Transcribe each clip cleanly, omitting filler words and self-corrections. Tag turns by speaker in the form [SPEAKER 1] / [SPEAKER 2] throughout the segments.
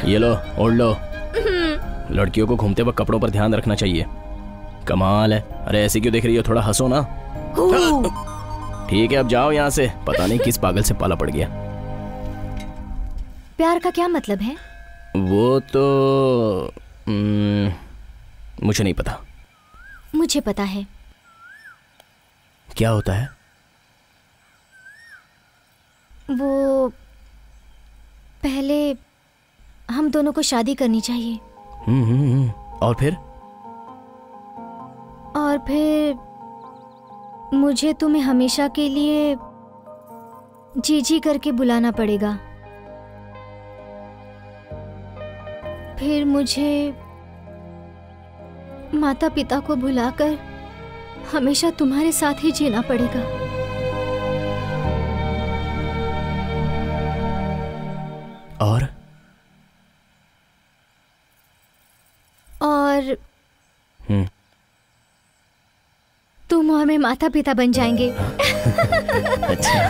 [SPEAKER 1] ये लो, ओढ़ लो। लड़कियों को घूमते वक्त कपड़ों पर ध्यान रखना चाहिए। कमाल है। अरे ऐसे क्यों देख रही हो, थोड़ा हंसो ना। ठीक है अब जाओ यहाँ से, पता नहीं किस पागल से पाला पड़ गया।
[SPEAKER 2] प्यार का क्या मतलब है?
[SPEAKER 1] वो तो मुझे नहीं पता।
[SPEAKER 2] मुझे पता है।
[SPEAKER 1] क्या होता है?
[SPEAKER 2] वो पहले हम दोनों को शादी करनी चाहिए।
[SPEAKER 1] और फिर?
[SPEAKER 2] और फिर मुझे तुम्हें हमेशा के लिए जीजी करके बुलाना पड़ेगा। फिर मुझे माता पिता को भुलाकर हमेशा तुम्हारे साथ ही जीना पड़ेगा।
[SPEAKER 1] और
[SPEAKER 2] तुम और मैं माता पिता बन जाएंगे।
[SPEAKER 1] अच्छा।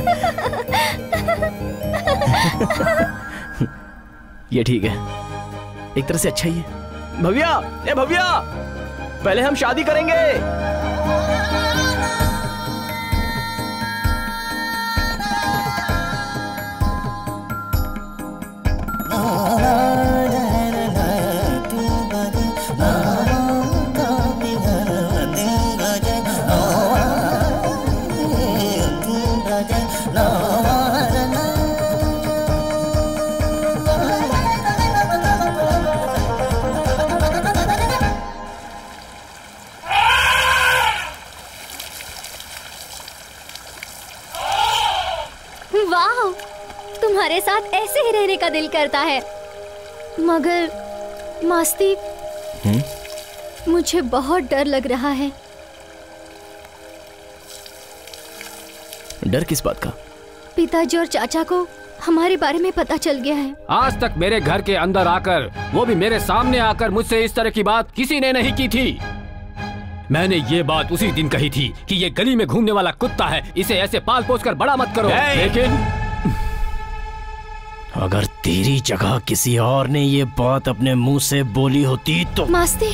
[SPEAKER 1] ये ठीक है, एक तरह से अच्छा ही है। भव्या, ए भव्या, पहले हम शादी करेंगे।
[SPEAKER 2] तुम्हारे साथ ऐसे ही रहने का दिल करता है, मगर मास्ती, मुझे बहुत डर लग रहा है।
[SPEAKER 1] डर किस बात का?
[SPEAKER 2] पिताजी और चाचा को हमारे बारे में पता चल गया है।
[SPEAKER 3] आज तक मेरे घर के अंदर आकर, वो भी मेरे सामने आकर मुझसे इस तरह की बात किसी ने नहीं की थी। मैंने ये बात उसी दिन कही थी कि ये गली में घूमने वाला कुत्ता है, इसे ऐसे पाल पोस कर बड़ा मत करो। लेकिन
[SPEAKER 1] अगर तेरी जगह किसी और ने ये बात अपने मुंह से बोली होती तो।
[SPEAKER 2] मास्ती,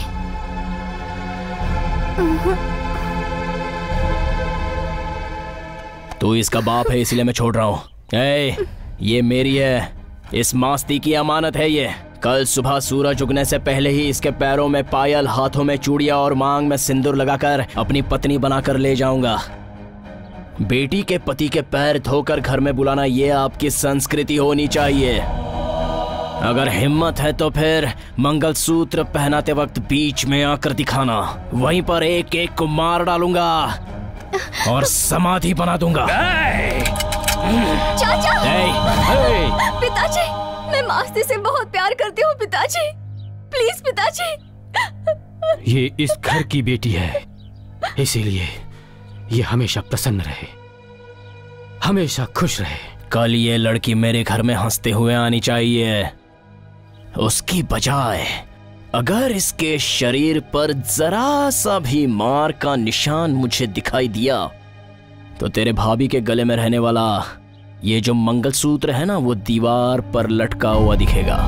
[SPEAKER 1] तू इसका बाप है इसलिए मैं छोड़ रहा हूँ। ये मेरी है, इस मास्ती की अमानत है ये। कल सुबह सूरज उगने से पहले ही इसके पैरों में पायल, हाथों में चूड़ियां और मांग में सिंदूर लगाकर अपनी पत्नी बनाकर ले जाऊंगा। बेटी के पति के पैर धोकर घर में बुलाना ये आपकी संस्कृति होनी चाहिए। अगर हिम्मत है तो फिर मंगलसूत्र पहनाते वक्त बीच में आकर दिखाना, वहीं पर एक एक को मार डालूंगा और समाधि बना दूंगा।
[SPEAKER 2] चाचा! पिताजी, मैं मास्ती से बहुत प्यार करती हूँ पिताजी, प्लीज पिताजी।
[SPEAKER 3] ये इस घर की बेटी है, इसीलिए ये हमेशा प्रसन्न रहे, हमेशा खुश रहे।
[SPEAKER 1] कल ये लड़की मेरे घर में हंसते हुए आनी चाहिए, उसकी बजाय अगर इसके शरीर पर जरा सा भी मार का निशान मुझे दिखाई दिया तो तेरे भाभी के गले में रहने वाला ये जो मंगलसूत्र है ना, वो दीवार पर लटका हुआ दिखेगा।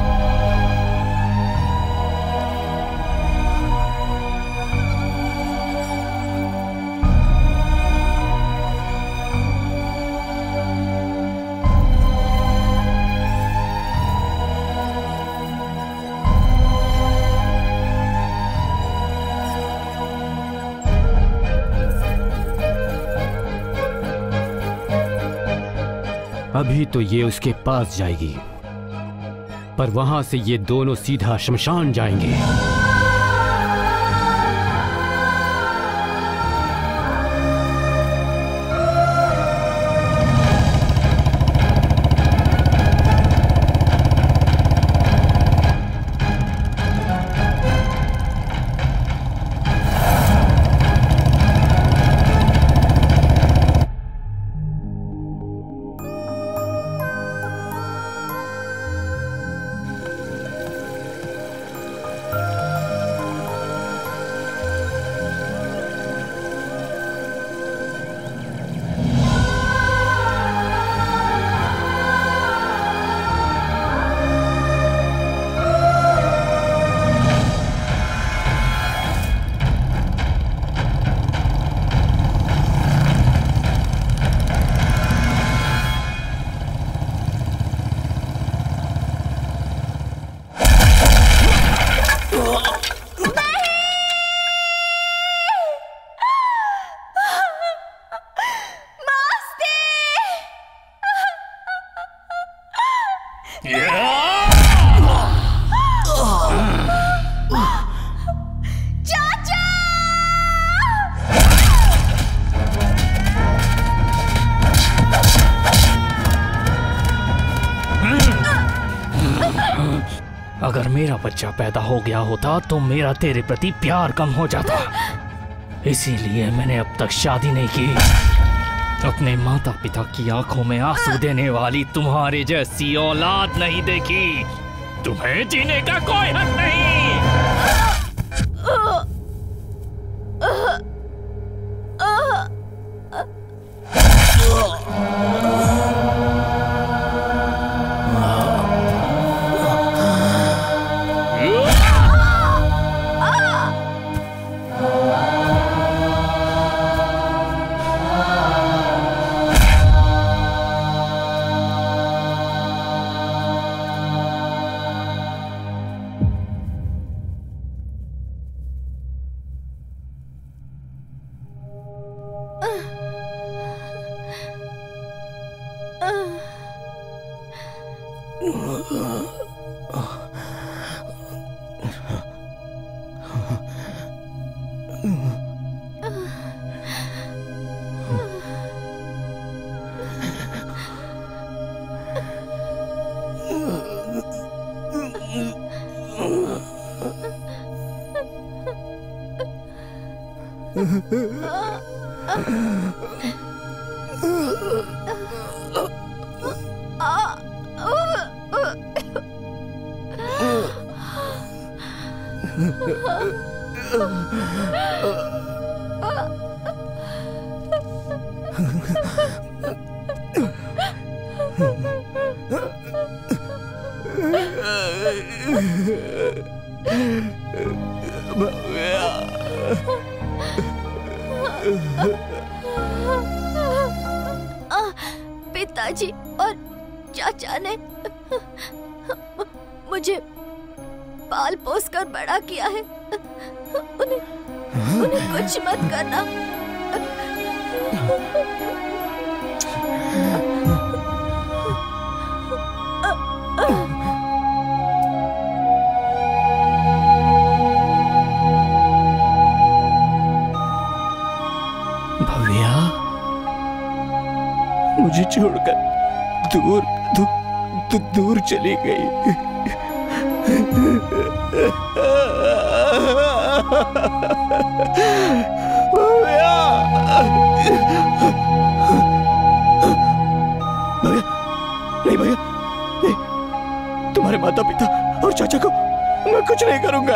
[SPEAKER 3] अभी तो ये उसके पास जाएगी, पर वहां से ये दोनों सीधा शमशान जाएंगे।
[SPEAKER 4] अगर मेरा बच्चा पैदा हो गया होता तो मेरा तेरे प्रति प्यार कम हो जाता। इसीलिए मैंने अब तक शादी नहीं की। अपने माता पिता की आंखों में आंसू देने वाली तुम्हारे जैसी औलाद नहीं देखी। तुम्हें जीने का कोई हक नहीं।
[SPEAKER 2] पिताजी और चाचा ने मुझे पाल पोस कर बड़ा किया है। उन्हें कुछ मत करना।
[SPEAKER 4] भव्या, मुझे छोड़कर दूर चली गई। भव्या, नहीं भैया, नहीं। तुम्हारे माता पिता और चाचा को मैं कुछ नहीं करूंगा।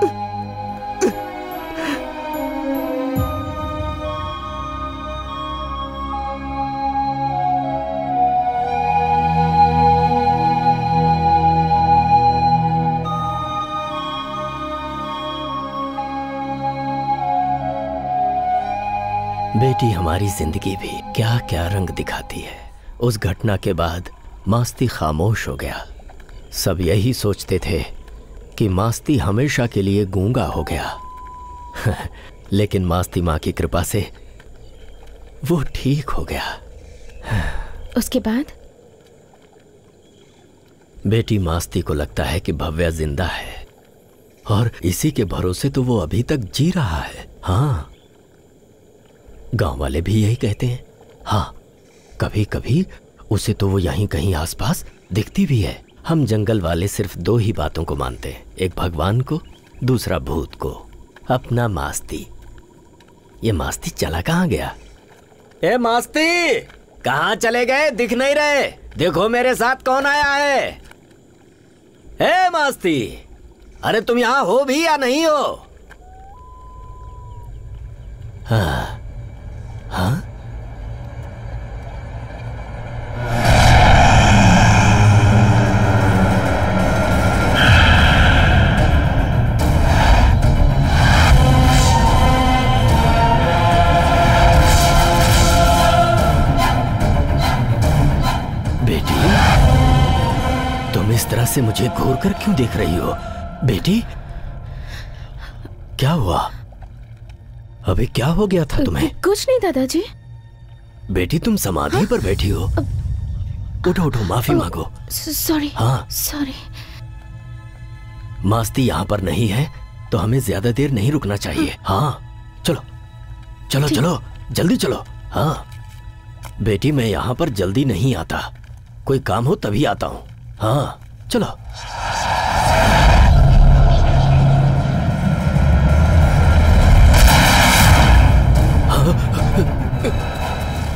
[SPEAKER 1] बेटी हमारी जिंदगी भी क्या क्या रंग दिखाती है। उस घटना के बाद मास्ती खामोश हो गया। सब यही सोचते थे कि मास्ती हमेशा के लिए गूंगा हो गया लेकिन मास्ती माँ की कृपा से वो ठीक हो गया।
[SPEAKER 2] उसके बाद
[SPEAKER 1] बेटी मास्ती को लगता है कि भव्या जिंदा है और इसी के भरोसे तो वो अभी तक जी रहा है। हाँ, गांव वाले भी यही कहते हैं। हाँ, कभी कभी उसे तो वो यहीं कहीं आसपास दिखती भी है। हम जंगल वाले सिर्फ दो ही बातों को मानते हैं, एक भगवान को, दूसरा भूत को। अपना मास्ती। ये मास्ती चला कहाँ गया? ए मास्ती, कहाँ चले गए? दिख नहीं रहे। देखो मेरे साथ कौन आया है। ए मास्ती, अरे तुम यहाँ हो भी या नहीं हो? हाँ हाँ, बेटी तुम इस तरह से मुझे घूर कर क्यों देख रही हो? बेटी क्या हुआ? अबे क्या हो गया था तुम्हें?
[SPEAKER 2] कुछ नहीं दादाजी।
[SPEAKER 1] बेटी तुम समाधि पर बैठी हो। उठो उठो, माफी मांगो।
[SPEAKER 2] सॉरी।
[SPEAKER 1] हाँ
[SPEAKER 2] सॉरी।
[SPEAKER 1] मास्ती यहाँ पर नहीं है तो हमें ज्यादा देर नहीं रुकना चाहिए। हाँ चलो चलो चलो, जल्दी चलो। हाँ बेटी, मैं यहाँ पर जल्दी नहीं आता, कोई काम हो तभी आता हूँ। हाँ चलो।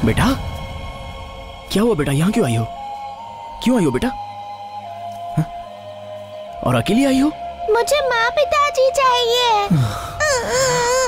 [SPEAKER 1] बेटा क्या हुआ बेटा, यहाँ क्यों आई हो? क्यों आई हो बेटा? हा? और अकेली आई हो?
[SPEAKER 5] मुझे माँ पिताजी चाहिए।